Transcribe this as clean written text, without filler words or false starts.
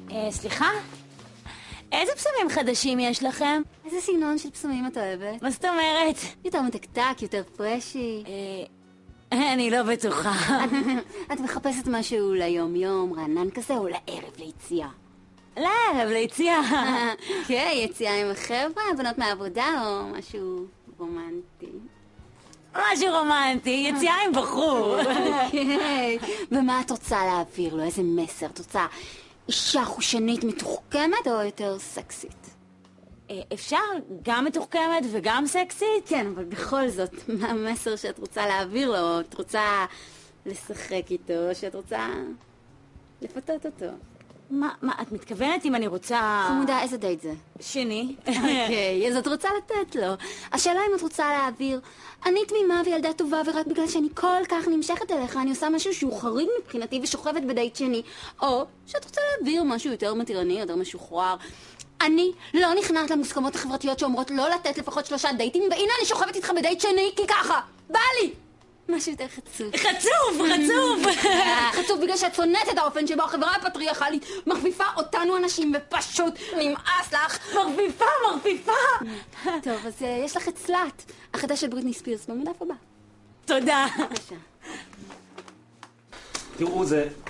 סליחה? איזה פסמים חדשים יש לכם? איזה סגנון של פסמים את אוהבת? מה זאת אומרת? יותר מתקתק, יותר פרשי. אני לא בטוחה. את מחפשת משהו ליום-יום, רענן כזה, או לערב ליציאה? לערב, ליציאה. כן, יציאה עם החבר'ה, בנות מהעבודה, או משהו רומנטי. משהו רומנטי, יציאה עם בחור. כן, ומה את רוצה להעביר לו? איזה מסר? את רוצה אישה חושנית מתוחכמת או יותר סקסית? אפשר גם מתוחכמת וגם סקסית? כן, אבל בכל זאת, מה המסר שאת רוצה להעביר לו? את רוצה לשחק איתו, או שאת רוצה לפתות אותו? מה, את מתכוונת אם אני רוצה... חמודה, איזה דייט זה? שני. אוקיי, אז את רוצה לתת לו. השאלה אם את רוצה להעביר, אני תמימה וילדה טובה, ורק בגלל שאני כל כך נמשכת אליך, אני עושה משהו שהוא חריג מבחינתי ושוכבת בדייט שני, או שאת רוצה להעביר משהו יותר מתירני, יותר משוחרר. אני לא נכנעת למוסכמות החברתיות שאומרות לא לתת לפחות 3 דייטים, והנה אני שוכבת איתך בדייט שני, כי ככה, בא לי! משהו יותר חצוף. חצוף! חצוף בגלל שאת שונאת את האופן שבו החברה הפטריארכלית מכפיפה אותנו אנשים, ופשוט נמאס לך. מרפיפה! טוב, אז יש לך את סלאט, החדש של בריטני ספירס, במדף הבא. תודה. בבקשה. תראו, זה